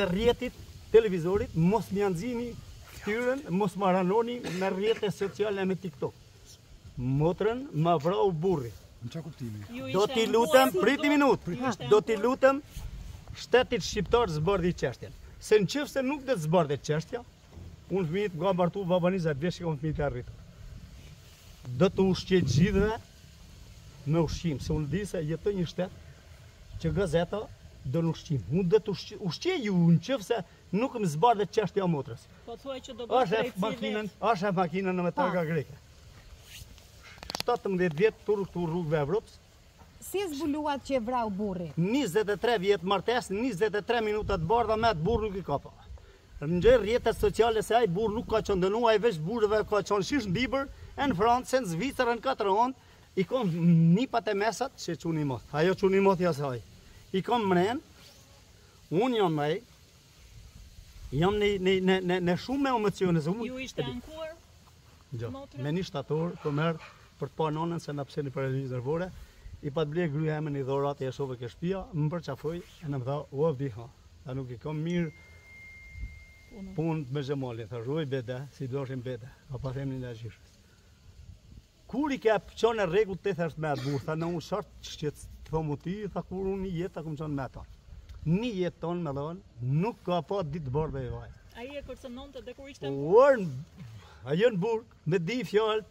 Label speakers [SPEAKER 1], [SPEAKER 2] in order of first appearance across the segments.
[SPEAKER 1] edhe rrjetit televizorit, mos më nxjini fytyrën, mos më ranoni me rrjetet sociale me TikTok. Motrën më vrau burri.
[SPEAKER 2] Në çfarë kuptimi?
[SPEAKER 1] Do t'i lutem, priti minutë, do t'i lutem shtetit shqiptar zbardhi çështjen. Se nëse nuk do të zbardhet çështja, unë fëmijët nga bartu baba 20 vjeç që kam fëmijët e arritur. Do të ushqej gjithëve me ushqim, se unë di se jetoj një shtet që gazeta do në ushqim. Unë do të ushqej ju nëse nuk më zbardhet çështja e motrës.
[SPEAKER 3] Po thuaj që do bësh
[SPEAKER 1] drejtësi. Është makinën në targa greke. 17 vjet tur këtu rrugëve e Evropës.
[SPEAKER 4] Si e zbuluat që e vrau burri?
[SPEAKER 1] 23 vjet martesë, 23 minuta të bardha me atë burr nuk i ka pa. Në rrjetet sociale se ai burr nuk ka qenë dënuar, ai veç burrëve ka qenë shish në Bibër, në Francë, në Zvicër, në Katron, i kam nipat e mesat që çuni mot. Ajo çuni mot ja saj. I kam mren. Unë jam ai. Jam në shumë emocione.
[SPEAKER 3] Ju ishte ankuar?
[SPEAKER 1] Jo, me një shtator për merr për të pa nonën se na pseni për rezervore. I pat ble gryja eme një dhorat e jashove ke shtëpia, më përqafoj e në më tha, o vdiha, ta nuk i kam mirë punë me zhemali, tha ruaj bede, si do është bede, ka pa themni në gjishës. Kur i ke qonë e regu të thesht me atë burë, tha në unë shartë që të thomu ti, tha kur unë një jetë, ta këmë qonë me ta. Një jetë tonë me dhonë, nuk ka pa ditë bërë dhe i vaj.
[SPEAKER 3] A i e kërcënonte dhe kur ishte në burë?
[SPEAKER 1] A jë në burë, me di fjallë,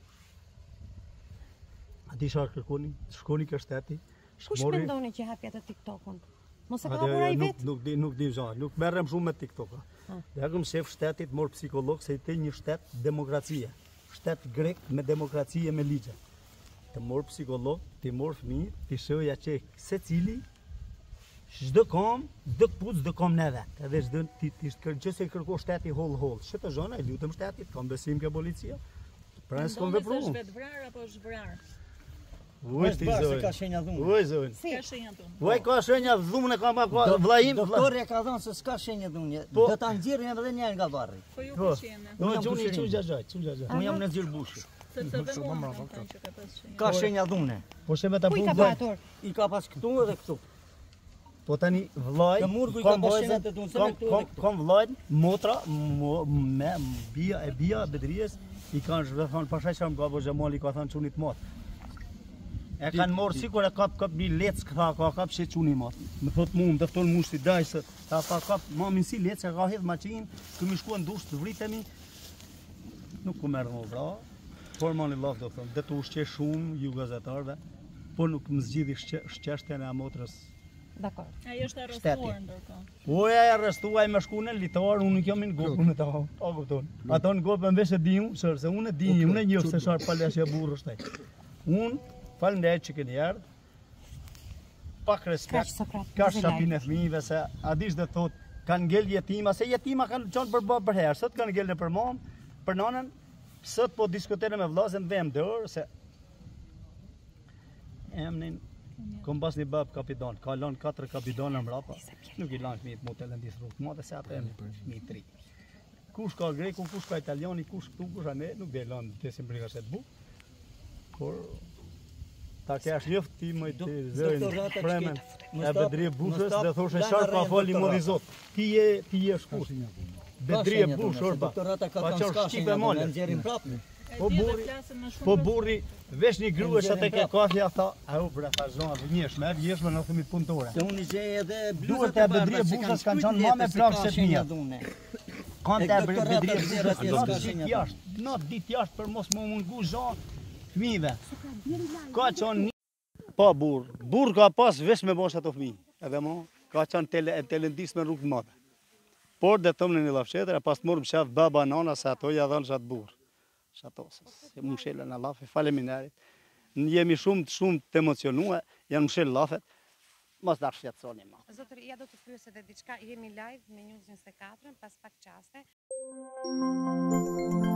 [SPEAKER 1] a di sharë kërkoni, shkoni kë shteti.
[SPEAKER 4] Kush mendoni që hapja të TikTok-un? Mos e ka hapur ai vetë?
[SPEAKER 1] Nuk di zha, nuk merrem shumë me TikTok-a. Ja këm shef shtetit, mor psikolog, se i te një shtet demokracie. Shtet grek me demokracie me ligje. Të mor psikolog, ti mor fëmijë, ti shoja që se cili, çdo kom, do këpuc, do kom në vetë. Edhe çdo që se kërko shteti hol. Që të zhona, i lutem shtetit, kam besim ke policia. Pra nësë kom vepru.
[SPEAKER 3] Mendoni se është vetë vrar apo është vrar?
[SPEAKER 1] Uaj ti zoj.
[SPEAKER 5] Ka shenja dhunë.
[SPEAKER 1] Uaj zoj.
[SPEAKER 3] Ka shenja dhunë.
[SPEAKER 1] Uaj ka shenja dhunë ka vllajim.
[SPEAKER 5] Doktori e ka thënë se s'ka shenja dhunë. Do ta nxjerrin edhe njerë nga varri.
[SPEAKER 3] Po ju pëlqen.
[SPEAKER 1] Do çuni çu xhaxhaj.
[SPEAKER 5] Unë jam në nxjerr bushi.
[SPEAKER 3] Sepse dhe unë kam thënë që ka pas shenja.
[SPEAKER 5] Ka shenja dhunë.
[SPEAKER 1] Po sheme ta
[SPEAKER 4] Ku i ka
[SPEAKER 1] punë.
[SPEAKER 4] patur?
[SPEAKER 5] I ka pas këtu edhe këtu.
[SPEAKER 1] Po tani vllaj,
[SPEAKER 5] Të murgu i ka pas shenjat e dhunë, se me këtu edhe këtu.
[SPEAKER 1] Kam vllajt, motra me bia bedries i kanë zhvethon pasha që më ka bo Xhamali ka thënë çuni të mot. E kanë morë sikur e kap një lec këtha, ka kap që quni matë. Më thot mu, më dëfton mushti daj se ta ka kap mamin si lec, e ka hedh maqinë, këmi shkua në dush të vritemi. Nuk ku merë më vra, por mani laf do thëmë, dhe të ushqe shumë ju gazetarve, po nuk më zgjidhi shqeshtjen e motrës.
[SPEAKER 4] Dakor.
[SPEAKER 3] Ai është arrestuar ndërkohë.
[SPEAKER 1] Po e arrestuaj me shku në litar, unë nuk jam në gopë me ta, a kupton. Ato në gopë më vesh e di unë, se unë e di, unë e njëfë se sharë paleshja burë është taj. Unë, faleminderit që keni ardhur. Pak respekt, ka shapin e fëmijëve se a dish dhe thot, kanë ngel jetima, se jetima kanë qenë për babë për herë, sot kanë ngel në për mamë, për nanën, sot po diskutojnë me vllazën vëm dorë se emnin kom pas një babë kapitan, ka lanë 4 kapitana mbrapa, nuk i lanë fëmijët mu të lëndis rrugë, ma dhe se atë emni për fëmijë 3. Kush ka greku, kush ka italiani, kush këtu, kush a ne, nuk dhe lanë të esim brigashet bu, por ta kesh njëft ti më të zërin premen e Bedrije Bushës dhe thoshe qarë ka fali modi zot. Ti je shkush. Bedrije Bush, orba. Pa qarë shqipe mole. Po burri, vesh një grue që te ke kafja, tha, a u bre, tha zonë, vjeshme në thëmi punëtore.
[SPEAKER 5] Se unë i gjej edhe
[SPEAKER 1] duhet e Bedrije Bushës kanë qënë ma me plakë se të mija. Kanë të Bedrije Bushës, në dit jashtë për mos më mungu zonë, fëmijëve. Ka qenë një pa burr ka pas vesh me bosh ato fëmijë. Edhe mo ka qenë telendis me rrugë të madhe. Por dhe thëmë në një lafshetër, e pas të morë më shef baba nana se ato ja dhanë shatë burr. Shato, se më shele në lafe, faleminderit. Jemi shumë të emocionue, janë më shele lafet. Mos da shqetësoni ma.
[SPEAKER 4] Zotër, ja do të pyes edhe diçka, jemi live me News 24 pas pak qaste.